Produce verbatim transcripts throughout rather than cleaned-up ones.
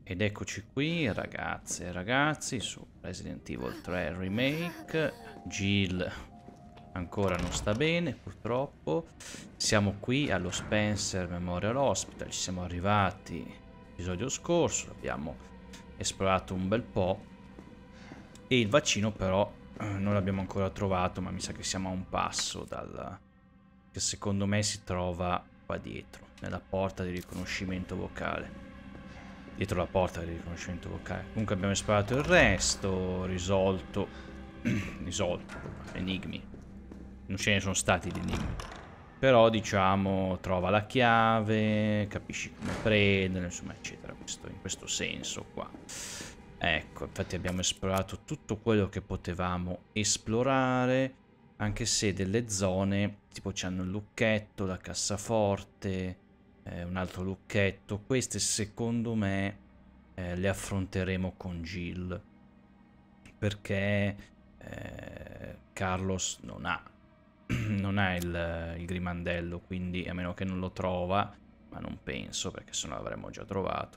Ed eccoci qui, ragazze e ragazzi, su Resident Evil tre Remake. Jill ancora non sta bene, purtroppo. Siamo qui allo Spencer Memorial Hospital, ci siamo arrivati l'episodio scorso, l'abbiamo esplorato un bel po'. E il vaccino però eh, non l'abbiamo ancora trovato, ma mi sa che siamo a un passo dal... che secondo me si trova qua dietro, nella porta di riconoscimento vocale. Dietro la porta di riconoscimento vocale. Comunque abbiamo esplorato il resto, risolto, risolto, enigmi. Non ce ne sono stati di enigmi. Però diciamo, trova la chiave, capisci come prendere, insomma, eccetera. Questo, in questo senso qua. Ecco, infatti abbiamo esplorato tutto quello che potevamo esplorare, anche se delle zone, tipo c'hanno il lucchetto, la cassaforte... Eh, un altro lucchetto. Queste secondo me eh, le affronteremo con Jill, perché eh, Carlos non ha non ha il, il grimandello, quindi a meno che non lo trova, ma non penso perché sennò l'avremmo già trovato.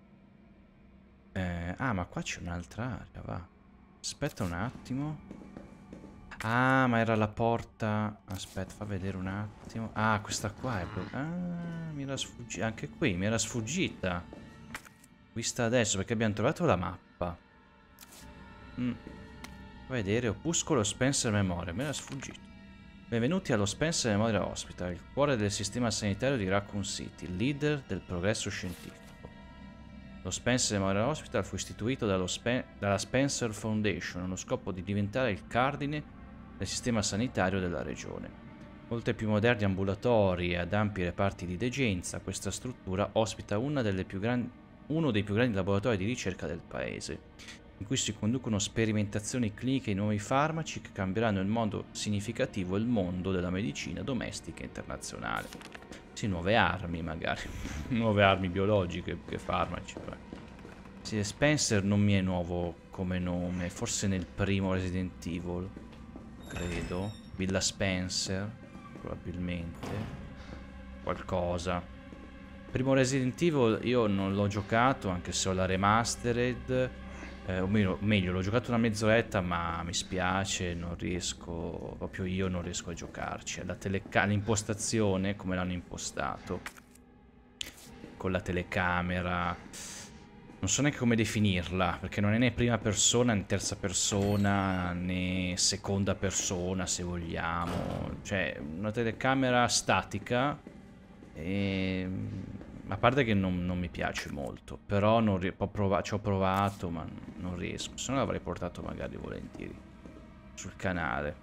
Eh, ah, ma qua c'è un'altra area, va. Aspetta un attimo. Ah, ma era la porta... Aspetta, fa vedere un attimo. Ah, questa qua è... Ah, mi era sfuggita. Anche qui mi era sfuggita. Vista adesso, perché abbiamo trovato la mappa. Mm. Fa vedere, opuscolo Spencer Memorial. Mi era sfuggito. Benvenuti allo Spencer Memorial Hospital, il cuore del sistema sanitario di Raccoon City, leader del progresso scientifico. Lo Spencer Memorial Hospital fu istituito dallo Spe dalla Spencer Foundation allo scopo di diventare il cardine del sistema sanitario della regione. Oltre ai più moderni ambulatori e ad ampi reparti di degenza, questa struttura ospita una delle più grandi, uno dei più grandi laboratori di ricerca del paese, in cui si conducono sperimentazioni cliniche di nuovi farmaci che cambieranno in modo significativo il mondo della medicina domestica internazionale. Sì, nuove armi magari, nuove armi biologiche che farmaci. Sì, Spencer non mi è nuovo come nome, forse nel primo Resident Evil. Credo. Villa Spencer, probabilmente. Qualcosa. Primo Resident Evil io non l'ho giocato, anche se ho la remastered. Eh, o meglio, meglio l'ho giocato una mezz'oretta, ma mi spiace, non riesco, proprio io non riesco a giocarci. La teleca- l'impostazione, come l'hanno impostato. Con la telecamera... Non so neanche come definirla, perché non è né prima persona né terza persona né seconda persona, se vogliamo. Cioè, una telecamera statica, e... a parte che non, non mi piace molto, però non ri- ho prova- ci ho provato, ma non riesco. Se no l'avrei portato magari volentieri sul canale.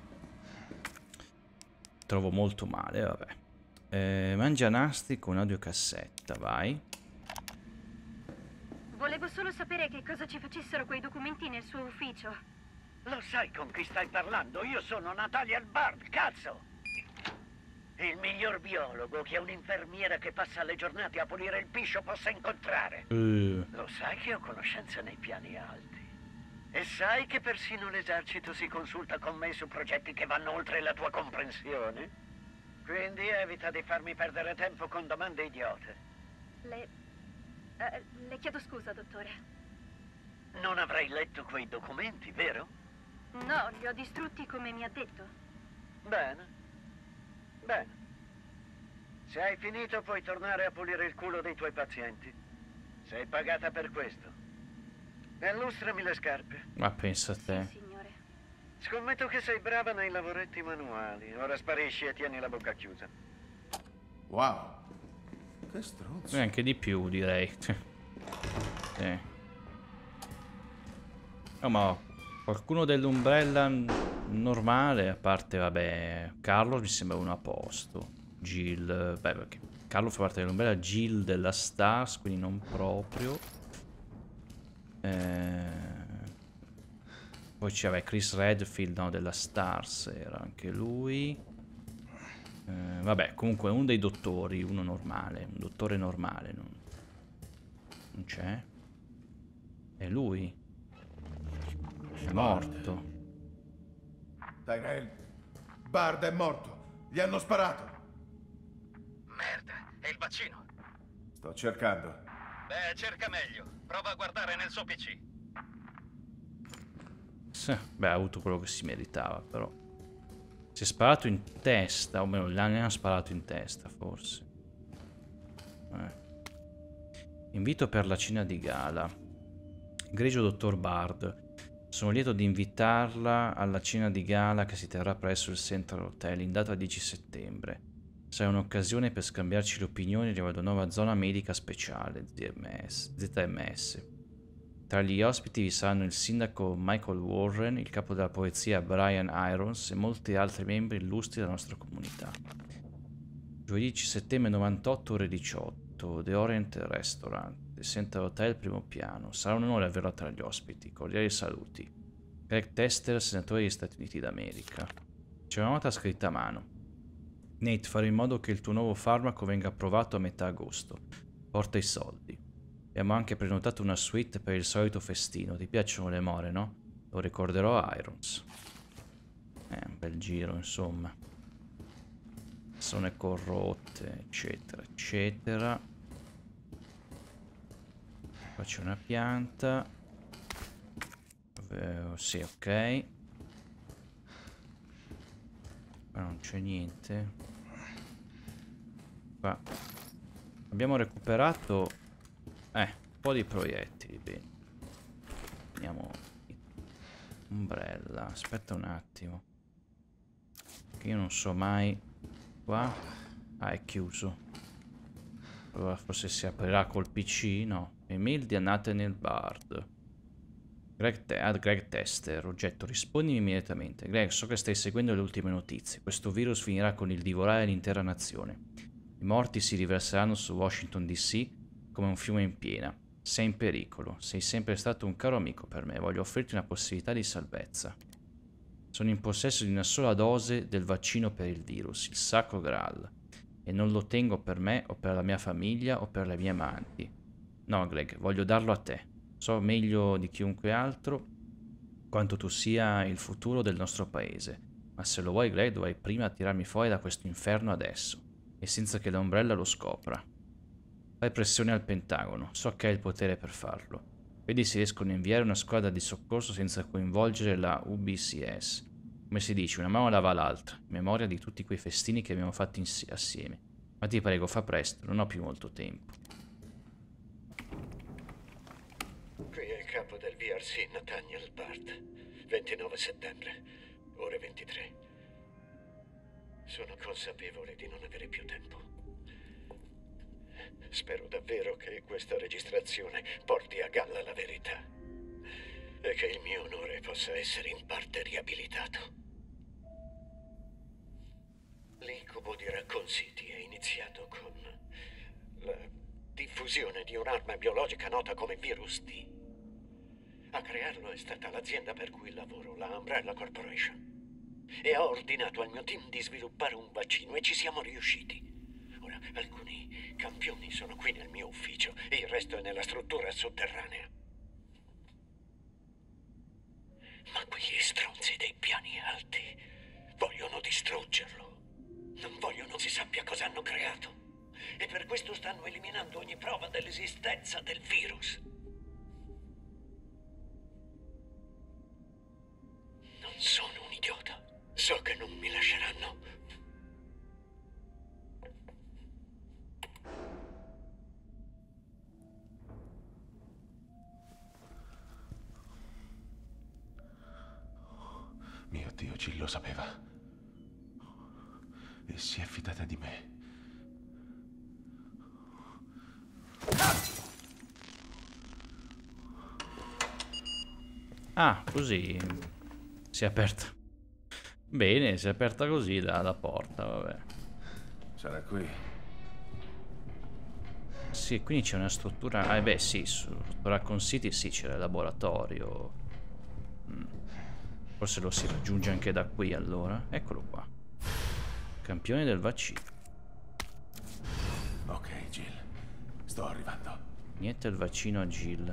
Trovo molto male, vabbè. Eh, mangia nastri con audiocassetta, vai. Volevo solo sapere che cosa ci facessero quei documenti nel suo ufficio. Lo sai con chi stai parlando? Io sono Natalia Bard, cazzo! Il miglior biologo che un'infermiera che passa le giornate a pulire il piscio possa incontrare. Uh. Lo sai che ho conoscenze nei piani alti. E sai che persino l'esercito si consulta con me su progetti che vanno oltre la tua comprensione? Quindi evita di farmi perdere tempo con domande idiote. Le... eh, le chiedo scusa, dottore. Non avrai letto quei documenti, vero? No, li ho distrutti come mi ha detto. Bene. Bene. Se hai finito puoi tornare a pulire il culo dei tuoi pazienti. Sei pagata per questo. E illustrami le scarpe. Ma pensa a te. Sì, signore. Scommetto che sei brava nei lavoretti manuali. Ora sparisci e tieni la bocca chiusa. Wow. Che stronzo. E anche di più, direi. Sì. Oh, ma qualcuno dell'Umbrella normale, a parte, vabbè, Carlo mi sembra uno a posto. Jill, beh, perché Carlo fa parte dell'Umbrella, Jill della Stars, quindi non proprio. Eh... Poi c'è, Chris Redfield, no, della Stars, era anche lui. Eh, vabbè, comunque uno dei dottori, uno normale, un dottore normale, non, non c'è. È lui. È morto. Tyrell, Bard è morto. Gli hanno sparato. Merda, è il vaccino. Sto cercando. Beh, cerca meglio. Prova a guardare nel suo P C. Sì, beh, ha avuto quello che si meritava, però. Si è sparato in testa, o meno, ne ha sparato in testa, forse. Eh. Invito per la cena di gala. Egregio dottor Bard. Sono lieto di invitarla alla cena di gala che si terrà presso il Central Hotel in data dieci settembre. Sarà un'occasione per scambiarci le opinioni riguardo la nuova zona medica speciale, Z M S. Tra gli ospiti vi saranno il sindaco Michael Warren, il capo della polizia Brian Irons e molti altri membri illustri della nostra comunità. Giovedì dieci settembre novantotto, ore diciotto, The Orient Restaurant, del Central Hotel, primo piano. Sarà un onore averla tra gli ospiti. Cordiali saluti. Greg Tester, senatore degli Stati Uniti d'America. C'è una nota scritta a mano. Nate, fare in modo che il tuo nuovo farmaco venga approvato a metà agosto. Porta i soldi. Abbiamo anche prenotato una suite per il solito festino. Ti piacciono le more, no? Lo ricorderò a Irons. Eh, un bel giro, insomma. Persone corrotte, eccetera, eccetera. Qua c'è una pianta. Eh, sì, ok. Qua non c'è niente. Qua abbiamo recuperato eh, un po' di proiettili. Bene. Andiamo. Umbrella. Aspetta un attimo. Che io non so mai. Qua. Ah, è chiuso. Allora forse si aprirà col P C. No. Email di Nathaniel Bard. Greg, Te ad Greg Tester. Oggetto, rispondimi immediatamente. Greg, so che stai seguendo le ultime notizie. Questo virus finirà con il divorare l'intera nazione. I morti si riverseranno su Washington D C come un fiume in piena. Sei in pericolo. Sei sempre stato un caro amico per me. Voglio offrirti una possibilità di salvezza. Sono in possesso di una sola dose del vaccino per il virus, il Sacro Graal. E non lo tengo per me o per la mia famiglia o per le mie amanti. No, Greg, voglio darlo a te. So meglio di chiunque altro quanto tu sia il futuro del nostro paese. Ma se lo vuoi, Greg, dovrai prima tirarmi fuori da questo inferno adesso. E senza che l'Umbrella lo scopra. Fai pressione al Pentagono. So che hai il potere per farlo. Vedi se riescono a inviare una squadra di soccorso senza coinvolgere la U B C S. Come si dice, una mano lava l'altra. In memoria di tutti quei festini che abbiamo fatto assieme. Ma ti prego, fa presto. Non ho più molto tempo. Qui è il capo del V R C, Nathaniel Bard. ventinove settembre, ore ventitré. Sono consapevole di non avere più tempo. Spero davvero che questa registrazione porti a galla la verità e che il mio onore possa essere in parte riabilitato. L'incubo di Raccoon City è iniziato con la diffusione di un'arma biologica nota come Virus T. A crearlo è stata l'azienda per cui lavoro, la Umbrella Corporation. E ha ordinato al mio team di sviluppare un vaccino e ci siamo riusciti. Ora, alcuni campioni sono qui nel mio ufficio e il resto è nella struttura sotterranea. Ma quegli stronzi dei piani alti vogliono distruggerlo. Non vogliono si sappia cosa hanno creato. E per questo stanno eliminando ogni prova dell'esistenza del virus. Non sono un idiota. So che non mi lasceranno. Mio Dio, Jill lo sapeva. E si è fidata di me. Ah, così si è aperta. Bene, si è aperta così la, la porta, vabbè. Sarà qui. Sì, quindi c'è una struttura. Ah, beh, sì, su Raccoon City sì, c'è il laboratorio. Mm. Forse lo si raggiunge anche da qui allora. Eccolo qua. Campione del vaccino. Ok, Jill. Sto arrivando. Niente il vaccino a Jill.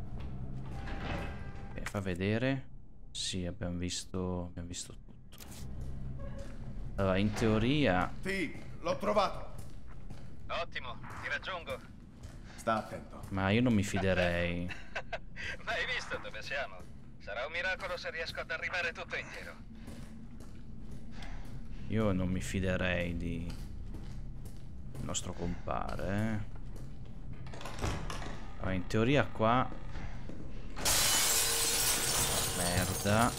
Okay, fa vedere. Sì, abbiamo visto. Abbiamo visto tutto. Allora, in teoria. Sì, l'ho trovato. Ottimo, ti raggiungo. Sta attento. Ma io non mi fiderei. Ma hai visto dove siamo? Sarà un miracolo se riesco ad arrivare tutto intero. Io non mi fiderei di il nostro compare, eh. Allora, in teoria qua merda.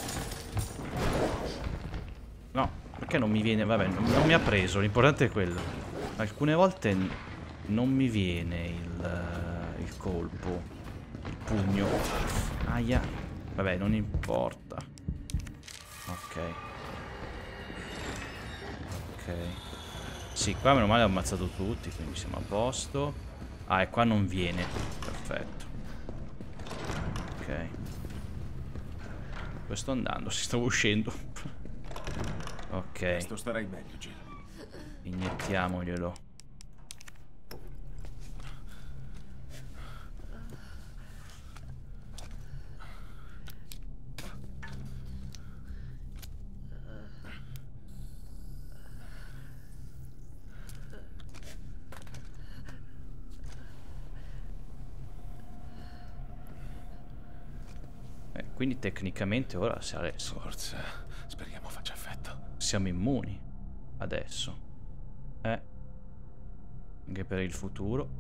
No, perché non mi viene? Vabbè, non, non mi ha preso, l'importante è quello. Alcune volte non mi viene il, il colpo, il pugno. Aia. Vabbè, non importa. Ok. Ok. Sì, qua meno male ho ammazzato tutti, quindi siamo a posto. Ah, e qua non viene. Perfetto. Ok. Dove sto andando? Si stavo uscendo. Ok. Questo starai meglio, Jill. Iniettiamoglielo. Eh, quindi tecnicamente ora sare- Forza, speriamo faccia effetto. siamo immuni. Adesso. Eh. Anche per il futuro.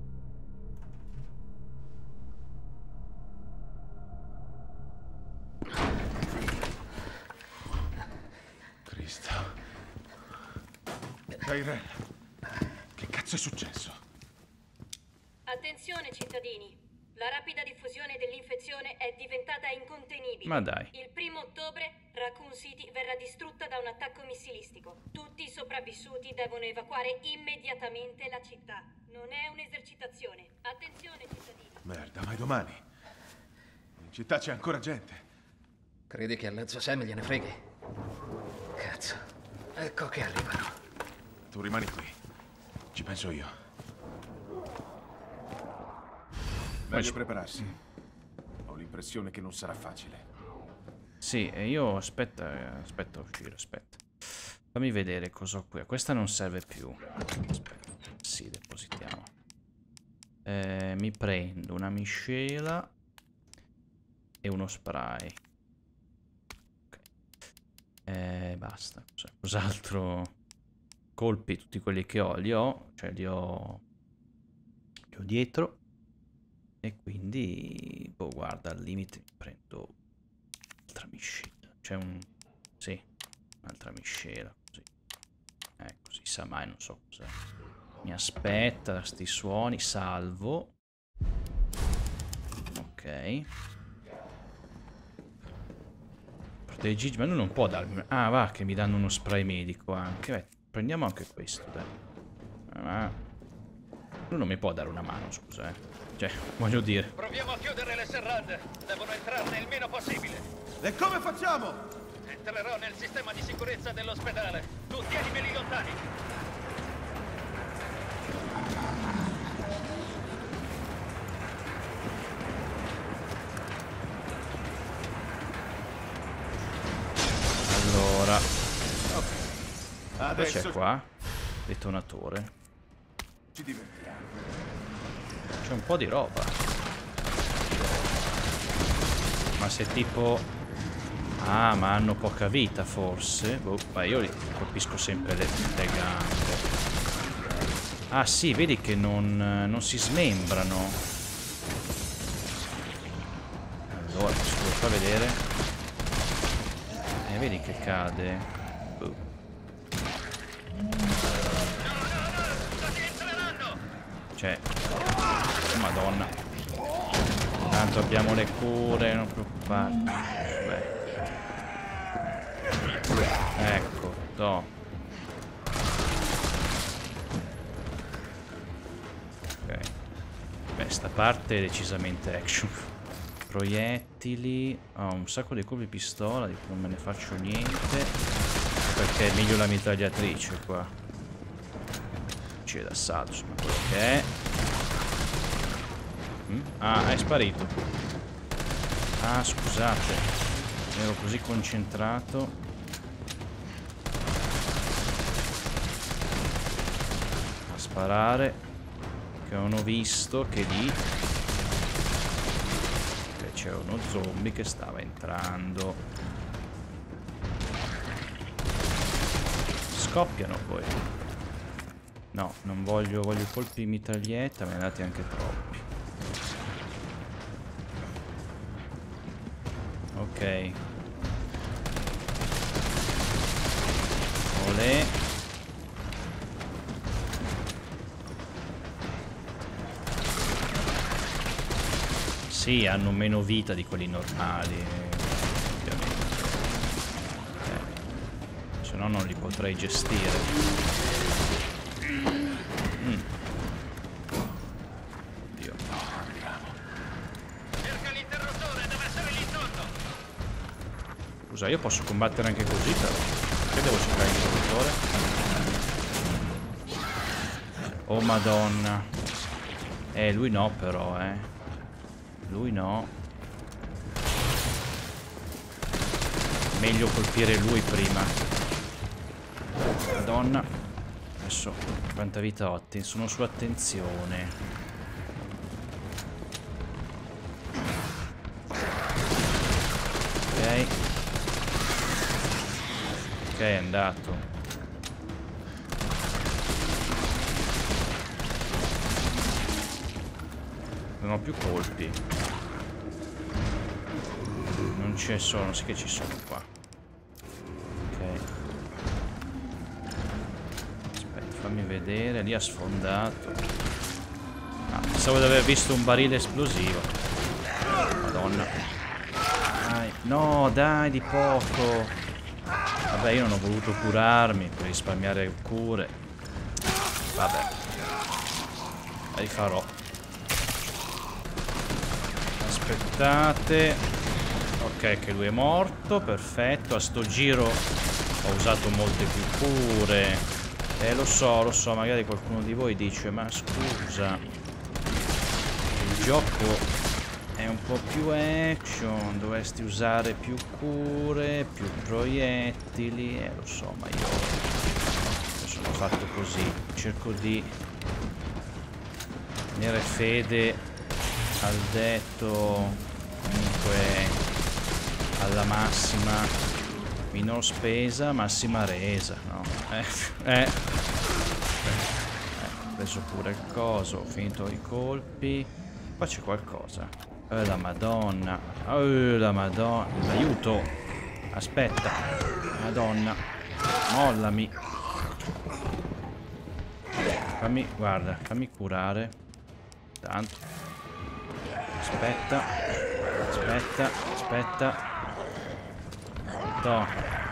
Cristo. Tyrell, che cazzo è successo? Attenzione cittadini, la rapida diffusione dell'infezione è diventata incontenibile. Ma dai. Il primo ottobre Raccoon City verrà distrutta da un attacco missilistico. Tutti i sopravvissuti devono evacuare immediatamente la città. Non è un'esercitazione. Attenzione cittadini. Merda, ma è domani. In città c'è ancora gente. Credi che alla zio Sam gliene freghi? Cazzo. Ecco che arrivano. Tu rimani qui. Ci penso io. Meglio prepararsi. Ho l'impressione che non sarà facile. Sì, e io aspetta, aspetta a uscire, aspetta. Fammi vedere cosa ho qui. Questa non serve più. Aspetta. Sì, depositiamo. Eh, mi prendo una miscela e uno spray. Ok. Eh, basta. Cos'altro? Colpi, tutti quelli che ho, li ho. Cioè li ho... Li ho dietro. E quindi, boh, guarda, al limite mi prendo un'altra miscela. C'è un... sì, un'altra miscela, così. Ecco, si sa mai, non so cos'è. Mi aspetta, sti suoni, salvo. Ok. Proteggi, ma lui non può darmi... Ah, va, che mi danno uno spray medico anche. Beh, prendiamo anche questo, dai. Ah, lui non mi può dare una mano, scusa, eh. Cioè, voglio dire. Proviamo a chiudere le serrande. Devono entrarne il meno possibile. E come facciamo? Entrerò nel sistema di sicurezza dell'ospedale. Tu tienimeli lontani. Allora, Ok. cosa c'è Adesso qua? Detonatore. ci divertiamo. C'è un po' di roba. Ma se tipo... Ah, ma hanno poca vita forse? Boh, ma io li colpisco sempre le, le gambe. Ah sì, vedi che non, non si smembrano. Allora, scusa, fa vedere. Eh, vedi che cade. Boh. Cioè... Madonna. Tanto abbiamo le cure, non preoccuparti. Beh. Ecco, to. Ok. Beh, sta parte è decisamente action. Proiettili. Ho un sacco di colpi pistola, di cui non me ne faccio niente. Perché è meglio la mitragliatrice qua. C'è d'assalto, insomma, quello che è. Mm? Ah, è sparito. Ah, scusate. Ero così concentrato. A sparare. Che non ho visto che lì che c'è uno zombie che stava entrando. Scoppiano poi. No, non voglio, voglio colpi di mitraglietta, me ne dati anche troppi. Ok. Olè. Sì, hanno meno vita di quelli normali, ovviamente. Eh, se no non li potrei gestire. Mm. Oddio. Cerca l'interruttore, deve essere lì sotto. Scusa, io posso combattere anche così però. Perché devo cercare l'interruttore? Oh madonna. Eh, lui no però, eh. Lui no. Meglio colpire lui prima. Madonna. Adesso quanta vita ho? Sono su attenzione. Ok. Ok, è andato. Non ho più colpi. Non ci sono, sì che ci sono qua. Ok. Aspetta, fammi vedere. Lì ha sfondato. Ah, pensavo di aver visto un barile esplosivo. Madonna. Dai. No, dai, di poco. Vabbè, io non ho voluto curarmi per risparmiare cure. Vabbè. La rifarò. Aspettate. Ok, che lui è morto. Perfetto. A sto giro ho usato molte più cure. Eh, lo so, lo so. Magari qualcuno di voi dice: ma scusa, il gioco è un po' più action. Dovresti usare più cure, più proiettili. Eh, lo so, ma io sono fatto così. Cerco di tenere fede al detto, comunque alla massima minor spesa, massima resa, no? Eh, eh. eh. Ho preso pure il coso, ho finito i colpi. Qua c'è qualcosa. Oh la madonna. Oh la madonna. Aiuto. Aspetta. Madonna. Mollami. Fammi, guarda, fammi curare. Tanto. Aspetta, aspetta, aspetta. No.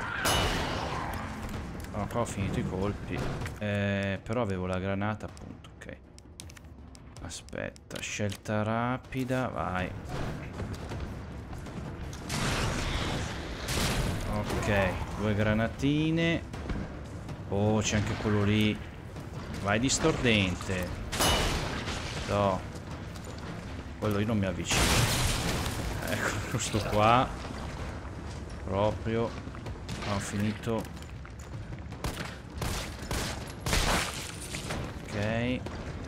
No, qua ho finito i colpi. Eh, però avevo la granata, appunto, ok. Aspetta, scelta rapida, vai. Ok, due granatine. Oh, c'è anche quello lì. Vai di stordente. No. Quello io non mi avvicino. Ecco, questo qua. Proprio. Ho finito. Ok.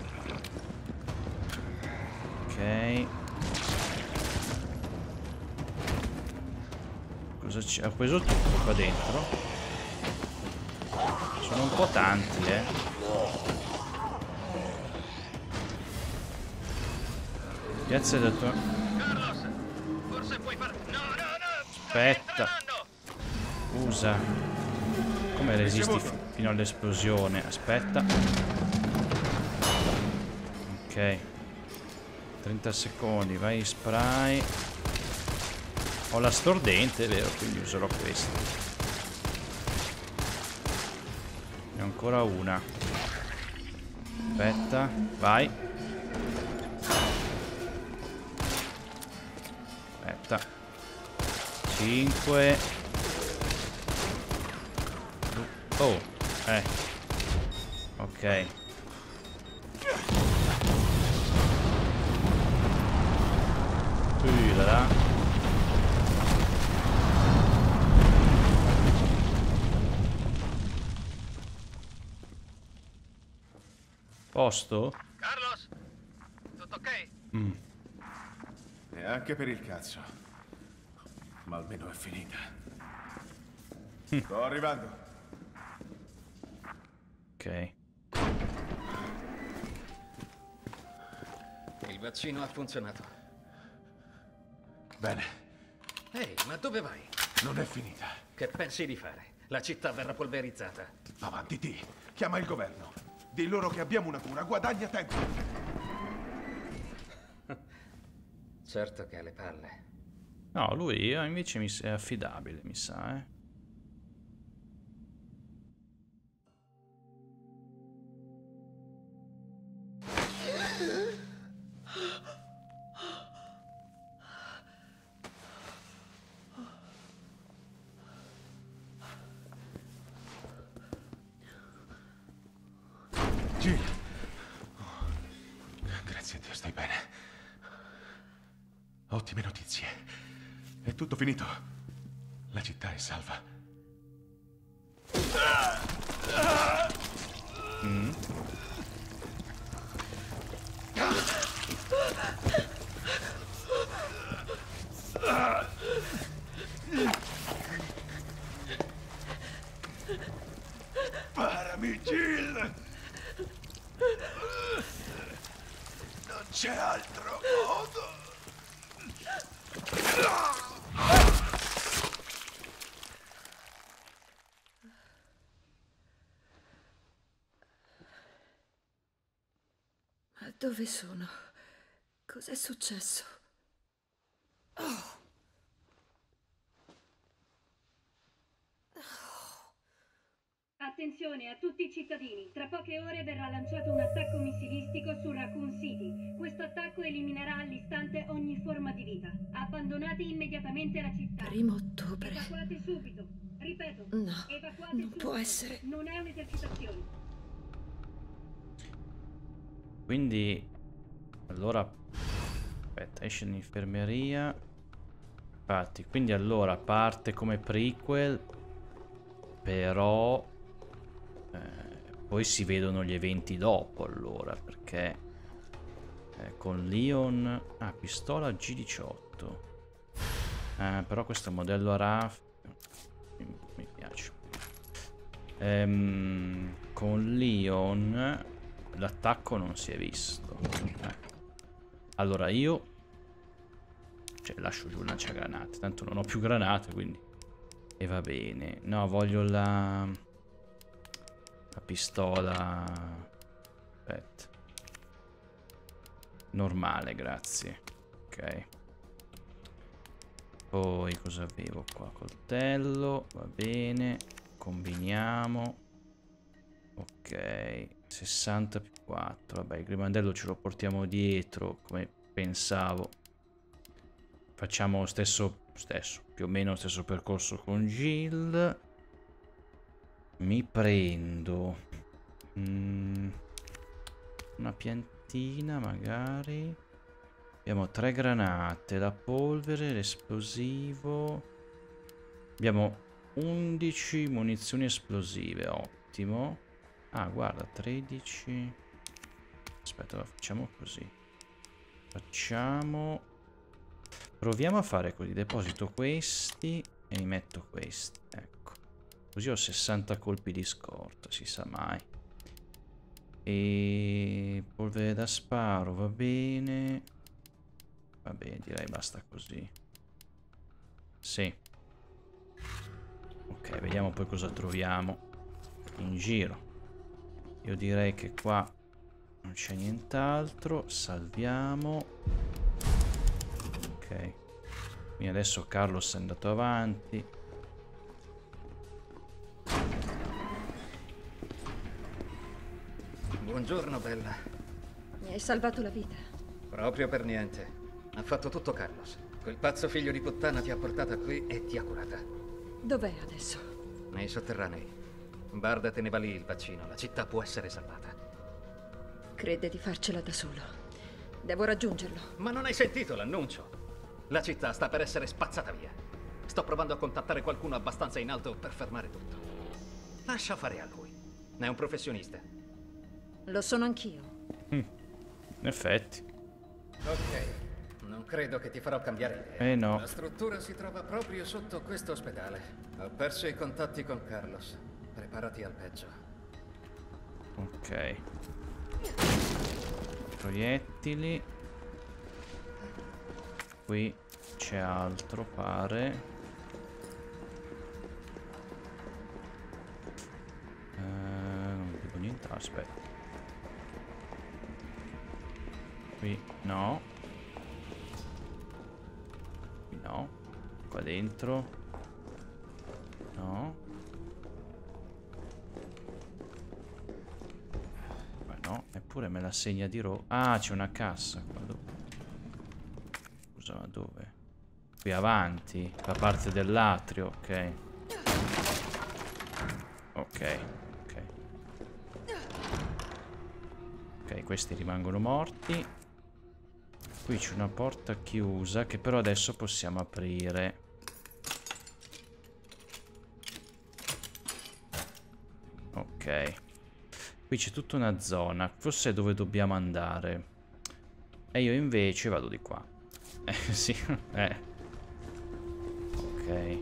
Ok. Cosa c'è? Ho preso tutto qua dentro. Sono un po' tanti, eh. Piazza del tuo... Carlos, forse puoi far... No, no, no! Aspetta. Usa. Come resisti fino all'esplosione? Aspetta. Ok. trenta secondi, vai spray. Ho la stordente, è vero, quindi userò questo. Ne ho ancora una. Aspetta, vai. Aspetta. cinque. Oh, eh. Ok. Qui là. Posto? Carlos, ok? Mm. E anche per il cazzo. Ma almeno è finita. Sto arrivando. Ok. Il vaccino ha funzionato. Bene, Ehi, ma dove vai? non è finita. Che pensi di fare? La città verrà polverizzata. Avanti, T. Chiama il governo. Di loro che abbiamo una cura. Guadagna tempo. Certo che ha le palle. No, lui eh, invece mi è affidabile, mi sa, eh. Jill. Oh, grazie a Dio, stai bene. Ottime notizie. È tutto finito. La città è salva. Mm. Parami, Jill! Non c'è altro modo. Ma dove sono? Cos'è successo? Oh. Attenzione a tutti i cittadini, tra poche ore verrà lanciato un attacco missilistico su Raccoon City. Questo attacco eliminerà all'istante ogni forma di vita. Abbandonate immediatamente la città. Primo ottobre. Evacuate subito. Ripeto, No, evacuate non subito. può essere. Non è un'esercitazione. Quindi allora aspetta, esce l'infermeria. Infatti, quindi allora parte come prequel, però eh, poi si vedono gli eventi dopo, allora, perché eh, con Leon... Ah, pistola G diciotto. Eh, però questo modello a raffica mi, mi piace. Ehm, con Leon l'attacco non si è visto. Eh. Allora io... Cioè, lascio giù il lanciagranate. Tanto non ho più granate, quindi... E va bene. No, voglio la... La pistola... Aspetta. Normale, grazie. Ok. Poi cosa avevo qua? Coltello. Va bene. Combiniamo. Ok. sessanta più quattro. Vabbè, il grimandello ce lo portiamo dietro, come pensavo. Facciamo lo stesso, stesso, più o meno lo stesso percorso con Jill. Mi prendo mm, una piantina magari. Abbiamo tre granate, la polvere, l'esplosivo. Abbiamo undici munizioni esplosive, ottimo. Ah, guarda, tredici. Aspetta, lo facciamo così. Facciamo... Proviamo a fare così, deposito questi e mi metto questi, ecco. Così ho sessanta colpi di scorta, si sa mai. E polvere da sparo, va bene. Va bene, direi basta così. Sì. Ok, vediamo poi cosa troviamo in giro. Io direi che qua non c'è nient'altro. Salviamo. Ok, quindi adesso Carlos è andato avanti. Buongiorno, bella. Mi hai salvato la vita. Proprio per niente. Ha fatto tutto Carlos. Quel pazzo figlio di puttana ti ha portata qui e ti ha curata. Dov'è adesso? Nei sotterranei. Barda teneva lì il vaccino. La città può essere salvata. Crede di farcela da solo. Devo raggiungerlo. Ma non hai sentito l'annuncio? La città sta per essere spazzata via. Sto provando a contattare qualcuno abbastanza in alto per fermare tutto. Lascia fare a lui. È un professionista. Lo sono anch'io. Mm, in effetti. Ok, non credo che ti farò cambiare idea. Eh no. La struttura si trova proprio sotto questo ospedale. Ho perso i contatti con Carlos. Preparati al peggio. Ok. Proiettili. Qui c'è altro, pare. Eh, non vedo niente. Aspetta. Qui no. Qui no. Qua dentro. No. Ma no, eppure me la segna di ro... Ah, c'è una cassa qua. Dove? Scusa, ma dove? Qui avanti, la parte dell'atrio, ok. Ok, ok. Ok, questi rimangono morti. Qui c'è una porta chiusa che però adesso possiamo aprire. Ok. Qui c'è tutta una zona. Forse è dove dobbiamo andare. E io invece vado di qua. Eh sì, eh. Ok.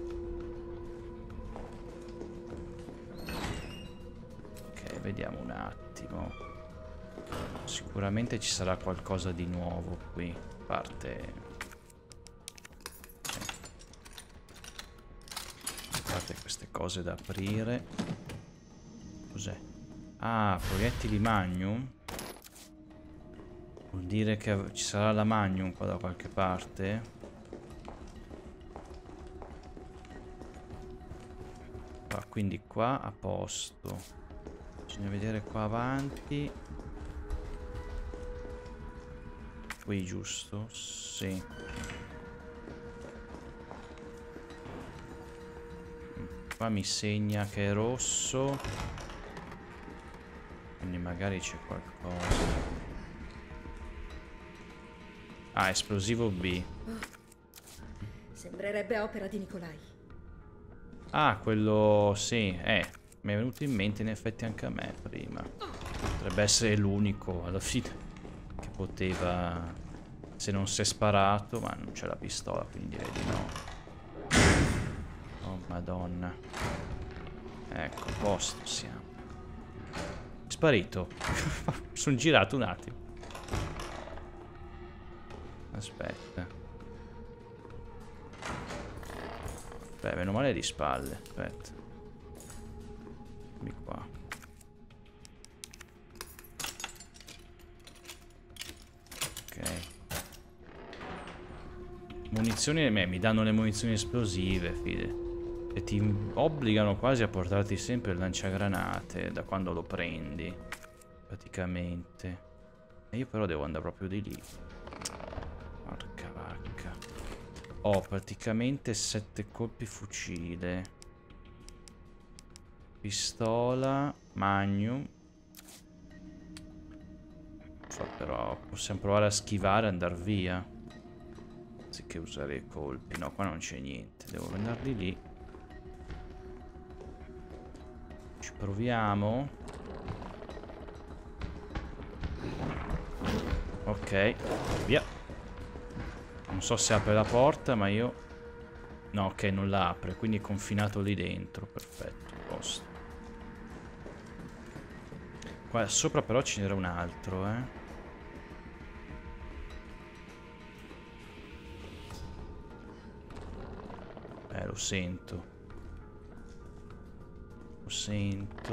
Ok, vediamo un attimo. Sicuramente ci sarà qualcosa di nuovo qui. A parte... Okay. A parte queste cose da aprire. Cos'è? Ah, proiettili Magnum. Vuol dire che ci sarà la Magnum qua da qualche parte. Ah, quindi qua a posto. Bisogna vedere qua avanti. Qui giusto? Sì. Qua mi segna che è rosso. Quindi magari c'è qualcosa. Ah, esplosivo B. Sembrerebbe opera di Nikolai. Ah, quello... sì, eh. Mi è venuto in mente in effetti anche a me prima. Potrebbe essere l'unico alla fine che poteva... Se non si è sparato, ma non c'è la pistola, quindi direi di no. Oh, madonna. Ecco, a posto siamo. Sparito. Sono girato un attimo. Aspetta. Beh, meno male di spalle. Aspetta. Di qua. Ok. Munizioni, beh, mi danno le munizioni esplosive, fide. E ti obbligano quasi a portarti sempre il lanciagranate da quando lo prendi. Praticamente. E io però devo andare proprio di lì. Porca vacca. Ho praticamente sette colpi fucile. Pistola. Magnum. So, però possiamo provare a schivare e andare via. Anziché usare i colpi. No, qua non c'è niente. Devo andarli lì. Ci proviamo. Ok. Via. Non so se apre la porta, ma io... No, ok, non la apre, quindi è confinato lì dentro. Perfetto, posto. Qua sopra però ce n'era un altro, eh. Eh, lo sento. Lo sento.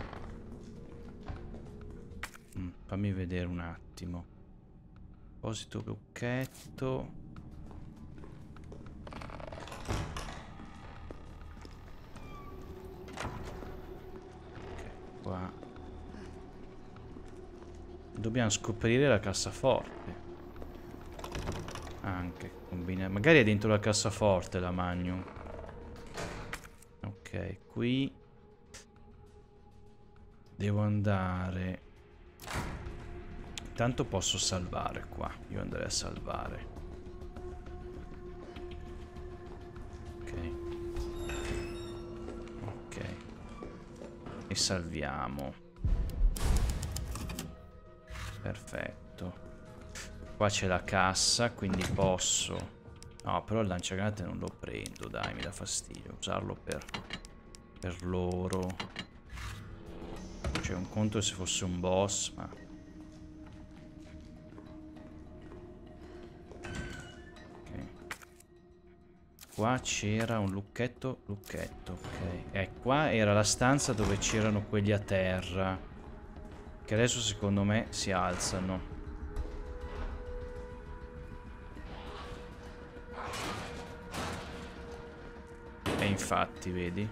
Mm, fammi vedere un attimo. Apposito lucchetto. Ok, qua. Dobbiamo scoprire la cassaforte. Anche combina. Magari è dentro la cassaforte la Magnum. Ok, qui devo andare. Intanto posso salvare qua. Io andrei a salvare. Ok. Ok. E salviamo. Perfetto. Qua c'è la cassa, quindi posso... No, però il lanciagranate non lo prendo, dai, mi dà fastidio usarlo per... per loro. C'è un conto se fosse un boss, ma... Ok. Qua c'era un lucchetto, lucchetto, ok. E qua era la stanza dove c'erano quelli a terra, che adesso secondo me si alzano. E infatti, vedi?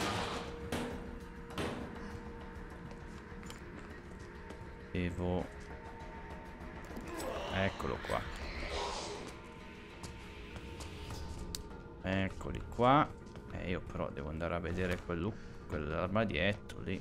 Devo... Eccolo qua. Eccoli qua. E io però devo andare a vedere quel quell'armadietto lì.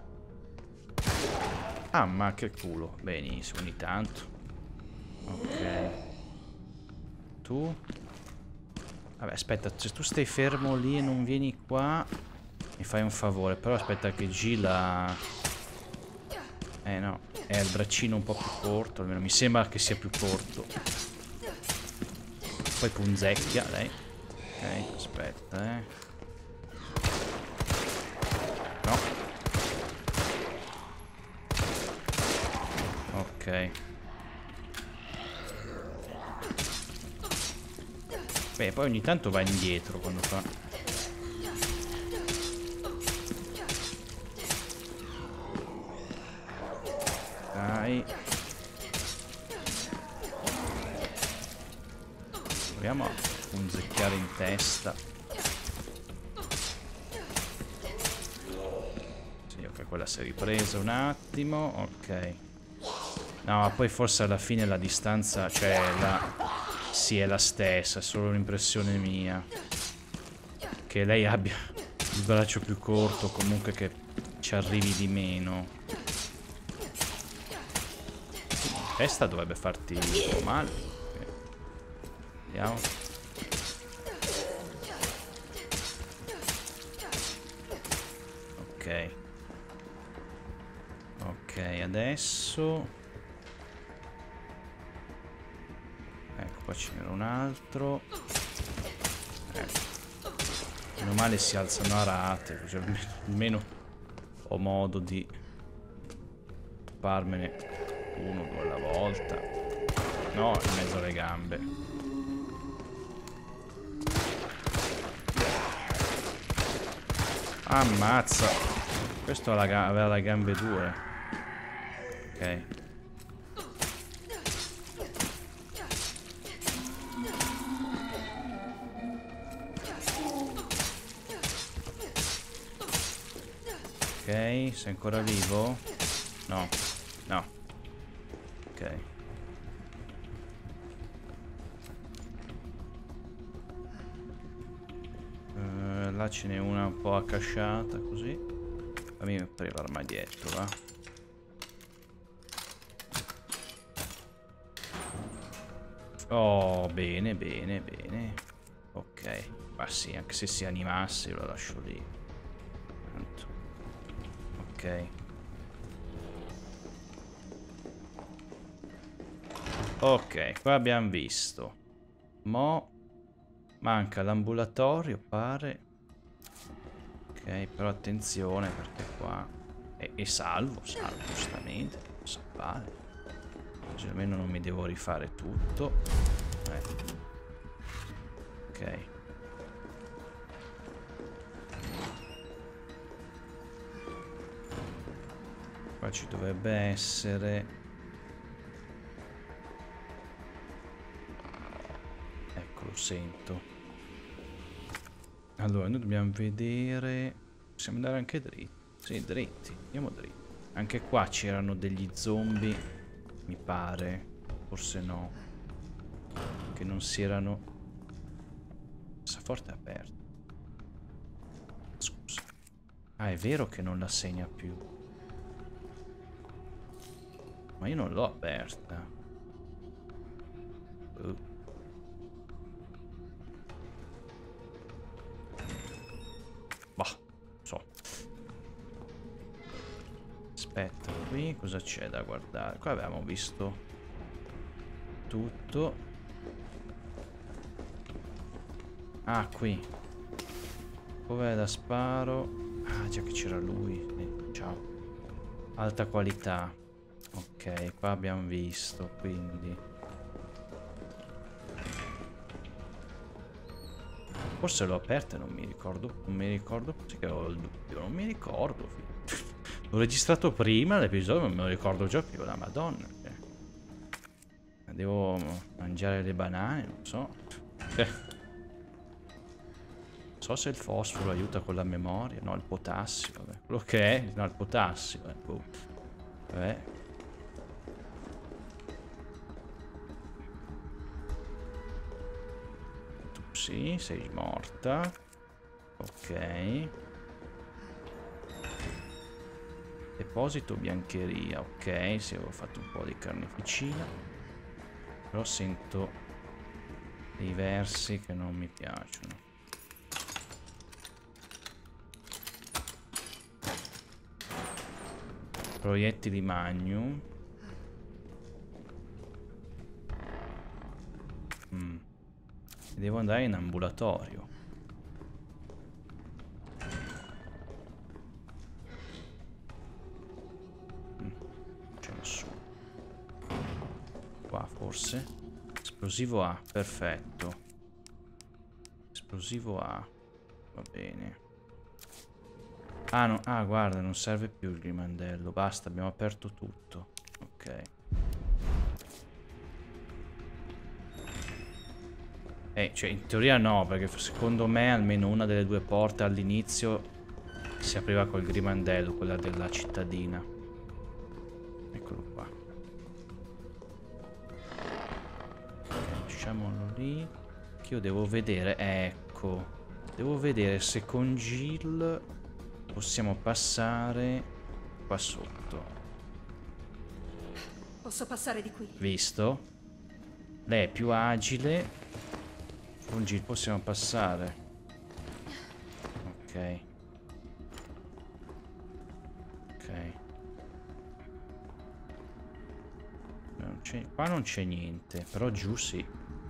Ah, ma che culo. Benissimo, ogni tanto. Ok. Tu... Vabbè, aspetta, se tu stai fermo lì e non vieni qua, mi fai un favore. Però aspetta che gira... Eh no, è il braccino un po' più corto, almeno mi sembra che sia più corto. Poi punzecchia, lei. Ok, aspetta, eh. No. Ok. Beh, poi ogni tanto va indietro quando fa. Dai. Proviamo a punzecchiare in testa. Sì, ok, quella si è ripresa un attimo. Ok. No, ma poi forse alla fine la distanza, cioè la... Sì, è la stessa, è solo un'impressione mia. Che lei abbia il braccio più corto, comunque che ci arrivi di meno. Questa dovrebbe farti un po' male. Okay. Vediamo. Ok. Ok, adesso... Ecco, qua ce n'era un altro. Ecco. Meno male si alzano a rate, così almeno, almeno ho modo di farmene uno o due alla volta. No, in mezzo alle gambe. Ammazza. Questo aveva le gambe dure. Ok. Ok, sei ancora vivo? No, no. Ok. Uh, là ce n'è una un po' accasciata così. Fammi aprire l'armadietto, va. Oh, bene, bene, bene. Ok. Ma sì, anche se si animasse lo lascio lì. Tanto. Ok. Ok, qua abbiamo visto. Mo manca l'ambulatorio, pare. Ok, però attenzione perché qua è, è salvo, salvo giustamente. Salvare. Così almeno non mi devo rifare tutto. Eh. Ok. Qua ci dovrebbe essere. Ecco, lo sento. Allora, noi dobbiamo vedere. Possiamo andare anche dritti. Sì, dritti. Andiamo dritti. Anche qua c'erano degli zombie, mi pare. Forse no. Che non si erano. Passaforte aperto. Scusa. Ah, è vero che non la segna più. Ma io non l'ho aperta. Uh. Bah, so. Aspetta, qui cosa c'è da guardare? Qua avevamo visto tutto. Ah, qui. Dov'è da sparo? Ah, già che c'era lui. Eh, ciao. Alta qualità. Ok, qua abbiamo visto, quindi. Forse l'ho aperta e non mi ricordo. Non mi ricordo. Sì che ho il dubbio. Non mi ricordo. L'ho registrato prima l'episodio, non me lo ricordo già più. La Madonna. Devo mangiare le banane, non so. Eh. Non so se il fosforo aiuta con la memoria. No, il potassio. Vabbè. Quello che è. No, il potassio. Eh. Boh. Vabbè. Tu sì, sei morta. Ok. Deposito biancheria. Ok, se avevo fatto un po' di carneficina. Però sento dei versi che non mi piacciono. Proiettili magnum. Mm. Devo andare in ambulatorio. Mm. Non c'è nessuno. Qua forse. Esplosivo A, perfetto. Esplosivo A. Va bene. Ah, no, ah, guarda, non serve più il grimandello. Basta, abbiamo aperto tutto. Ok. Eh, cioè, in teoria no, perché secondo me almeno una delle due porte all'inizio si apriva col grimandello, quella della cittadina. Eccolo qua. Lasciamolo lì. Che io devo vedere, ecco. Devo vedere se con Jill possiamo passare qua sotto. Posso passare di qui? Visto? Lei è più agile. Con Jill possiamo passare. Ok. Ok. Non c'è, qua non c'è niente, però giù sì.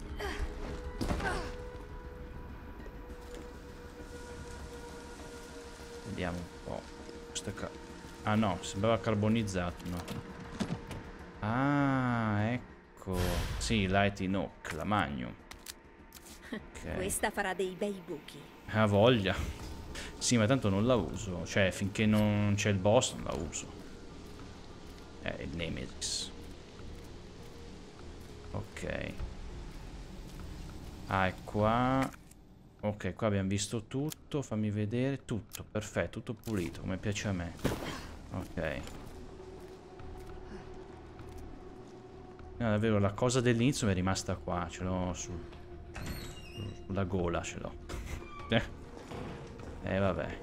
Vediamo un po'. Questo è ca- ah no, sembrava carbonizzato, no. Ah, ecco. Sì, Lighting Oak, la Magnum. Ok. Questa farà dei bei buchi. Ha voglia. Sì, ma tanto non la uso. Cioè, finché non c'è il boss non la uso. È il Nemesis. Ok. Ah, è qua. Ok, qua abbiamo visto tutto. Fammi vedere. Tutto, perfetto, tutto pulito, come piace a me. Ok. No, davvero, la cosa dell'inizio mi è rimasta qua. Ce l'ho su... sulla gola, ce l'ho. Eh. eh, vabbè.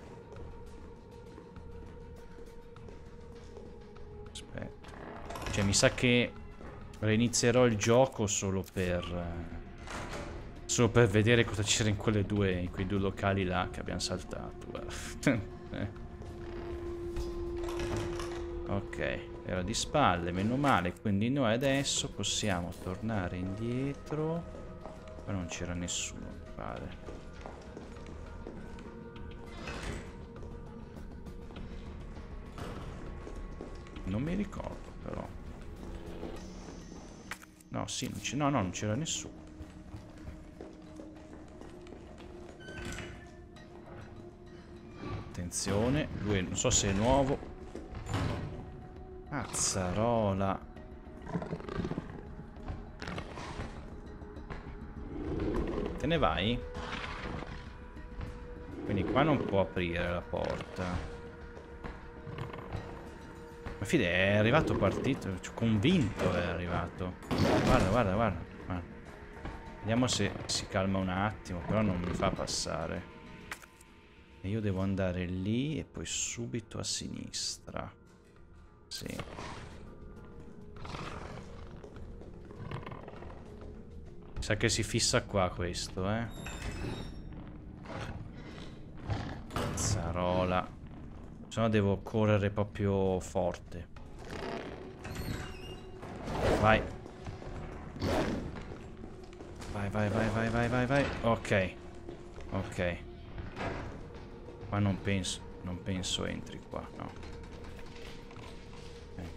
Aspetta. Cioè, mi sa che reinizierò il gioco solo per... Solo per vedere cosa c'era in quelle due, in quei due locali là che abbiamo saltato. eh. Ok, era di spalle, meno male. Quindi noi adesso possiamo tornare indietro. Qua non c'era nessuno, mi pare. Non mi ricordo però. No, sì, non c'è, no, no, non c'era nessuno. Attenzione, lui non so se è nuovo. Mazzarola. Te ne vai? Quindi qua non può aprire la porta. Ma fide, è arrivato partito. Cioè, convinto è arrivato. Guarda, guarda, guarda, guarda. Vediamo se si calma un attimo. Però non mi fa passare. E io devo andare lì e poi subito a sinistra. Sì. Sa che si fissa qua questo, eh. Cazzarola. Se no devo correre proprio forte. Vai. Vai, vai, vai, vai, vai, vai, vai. Ok. Ok. Qua non penso... Non penso entri qua, no. Ok.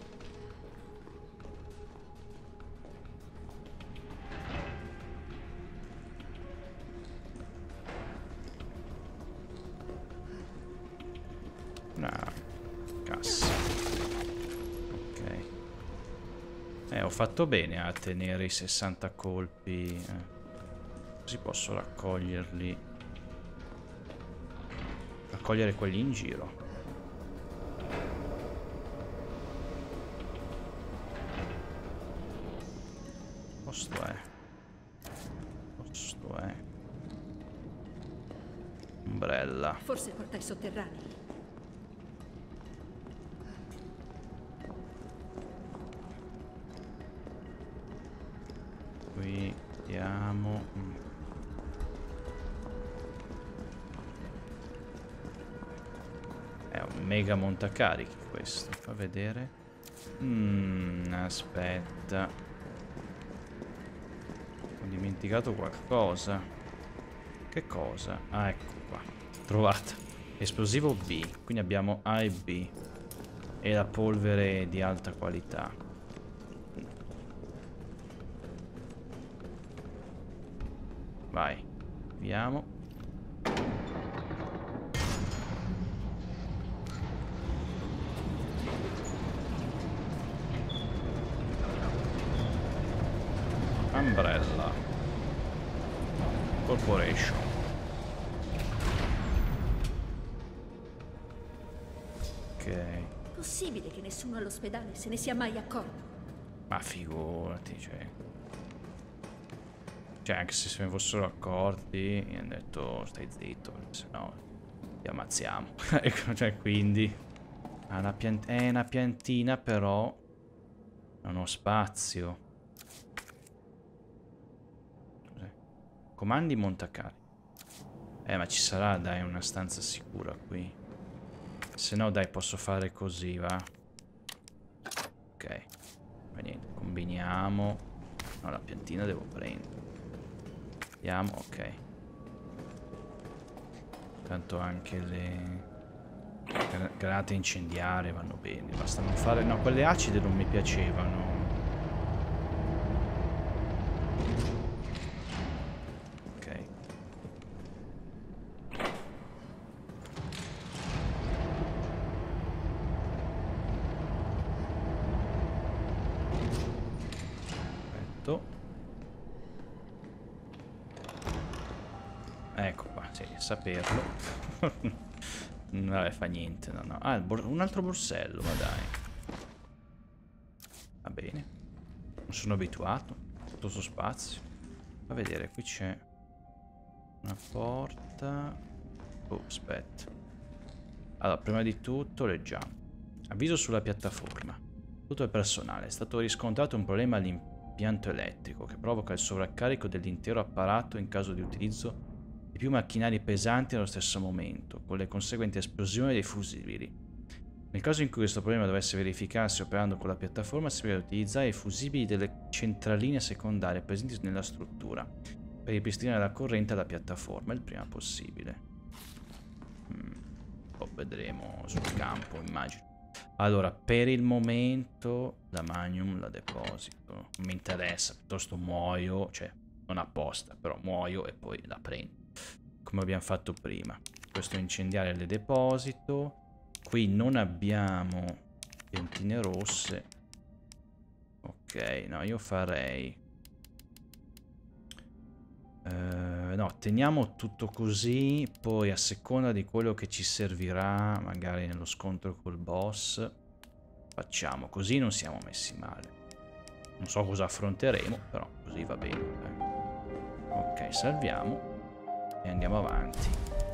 No. Cassa. Ok. Eh, ho fatto bene a tenere i sessanta colpi. Eh. Così posso raccoglierli. Raccogliere quelli in giro. Posto è. Posto è. Ombrella. Forse portai sotterranei. Qui vediamo. Mm. È un mega montacarichi questo. Fa vedere. Mm, aspetta. Ho dimenticato qualcosa. Che cosa? Ah, ecco qua. Trovata. Esplosivo B. Quindi abbiamo A e B. E la polvere di alta qualità. Vai. Vediamo. Umbrella Corporation. Ok. Possibile che nessuno all'ospedale se ne sia mai accorto? Ma figurati, cioè. Cioè, anche se se ne fossero accorti, mi hanno detto stai zitto, se no ti ammazziamo. Ecco, cioè, quindi. Ah, una piant- è una piantina, però non ho spazio. Comandi montacari. Eh, ma ci sarà, dai, una stanza sicura qui. Se no, dai, posso fare così, va. Ok. Ma niente, combiniamo. No, la piantina devo prendere. Vediamo, ok. Tanto anche le gra- granate incendiarie vanno bene. Basta non fare... No, quelle acide non mi piacevano. Ecco qua, sì, saperlo. Vabbè, fa niente, no, no. Ah, un altro borsello, ma dai. Va bene. Non sono abituato. Tutto su spazio. Fa vedere, qui c'è una porta. Oh, aspetta. Allora, prima di tutto leggiamo. Avviso sulla piattaforma. Tutto il personale. È stato riscontrato un problema all'impianto elettrico che provoca il sovraccarico dell'intero apparato in caso di utilizzo di più macchinari pesanti allo stesso momento, con le conseguenti esplosioni dei fusibili. Nel caso in cui questo problema dovesse verificarsi operando con la piattaforma, si deve utilizzare i fusibili delle centraline secondarie presenti nella struttura per ripristinare la corrente alla piattaforma il prima possibile. Mm. Poi vedremo sul campo, immagino. Allora, per il momento la Magnum la deposito. Non mi interessa, piuttosto muoio, cioè non apposta, però muoio e poi la prendo. Come abbiamo fatto prima. Questo incendiare le deposito. Qui non abbiamo piantine rosse. Ok, no, io farei uh, no, teniamo tutto così. Poi a seconda di quello che ci servirà, magari nello scontro col boss, facciamo così, non siamo messi male. Non so cosa affronteremo, però così va bene. Ok, salviamo e andiamo avanti.